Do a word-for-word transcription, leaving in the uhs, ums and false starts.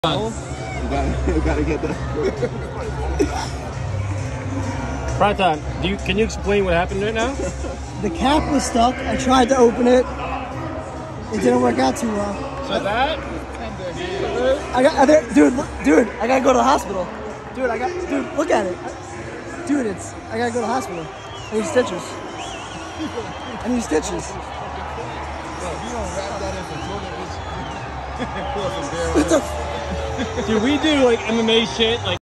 You gotta, you gotta get that. Prime time. Do you can you explain what happened right now? The cap was stuck. I tried to open it. It didn't work out too well. So that I got, I, there, dude, look, dude. I gotta go to the hospital. Dude, I got, dude, look at it. Dude, it's. I gotta go to the hospital. I need stitches. I need stitches. dude, we do like M M A shit like.